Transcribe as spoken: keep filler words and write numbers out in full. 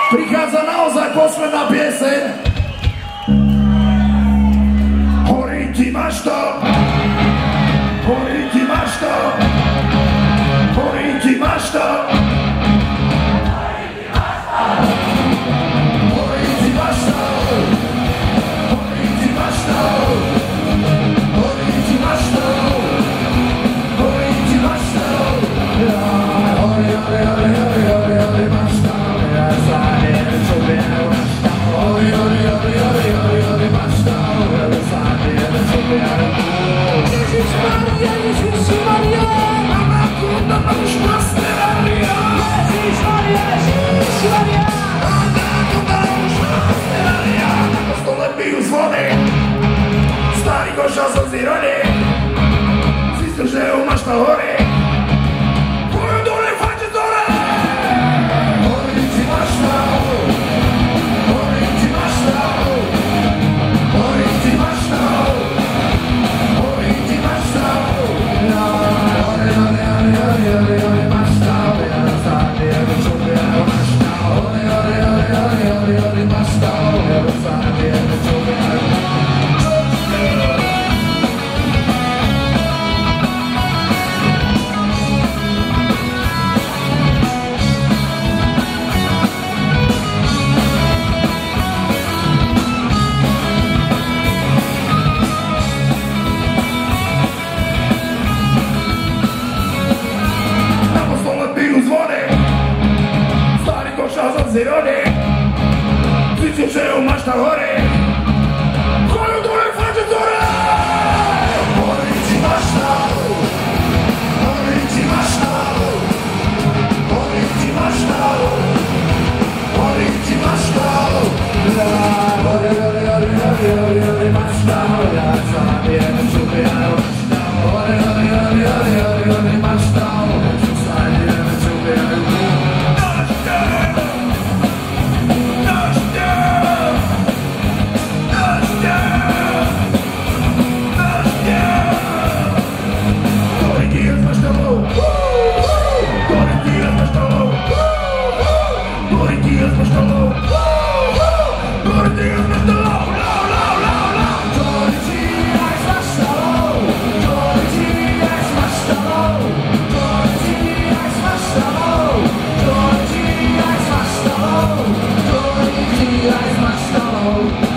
Prichádza naozaj posledná pieseň. Horí ti mašta, horí ti mašta, horí ti mašta. Horí ti mašta, horí ti mašta, horí ti mašta, horí ti mašta. Horí, horí, horí, horí, horí, horí mašta. Horí, horí, horí, horí, horí, horí mašta. Ježišmaria, Ježišmaria, Mama Kunda, už masterária. Ježišmaria, Ježišmaria, Mama Kunda, už masterária. Na kostole pijú zvony, starý koša zo zirony. Zistil, že ho mašta horí. Pojú dole, fajte dole. Horí ti mašta, horí ti mašta, horí ti mašta, horí ti mašta. Horí, horí, horí, horí, horí, horí mašta. Horí, horí, horí, horí, horí, horí mašta. Zirony, zistil, že ho mašta horí. Koľu dole, fajte dole. Horí ti mašta, horí ti mašta, horí ti mašta, horí ti mašta. Horí, horí, horí, horí, horí, horí mašta. Ja sa viem, čo viem mašta. Horí, horí, horí, horí, horí, horí mašta. Ja sa viem, čo viem mašta. Oh,